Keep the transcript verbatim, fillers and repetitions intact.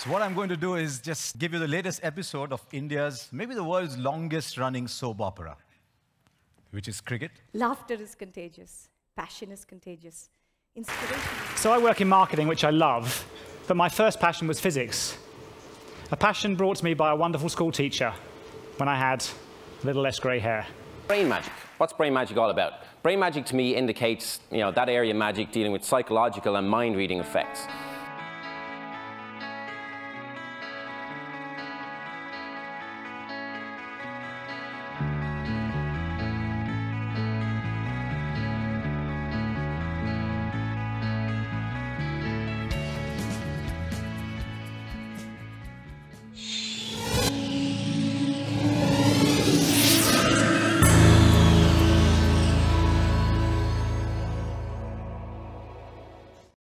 So what I'm going to do is just give you the latest episode of India's, maybe the world's longest running soap opera, which is cricket. Laughter is contagious. Passion is contagious. Inspiration is... So I work in marketing, which I love, but my first passion was physics. A passion brought to me by a wonderful school teacher when I had a little less grey hair. Brain magic. What's brain magic all about? Brain magic to me indicates, you know, that area of magic dealing with psychological and mind-reading effects.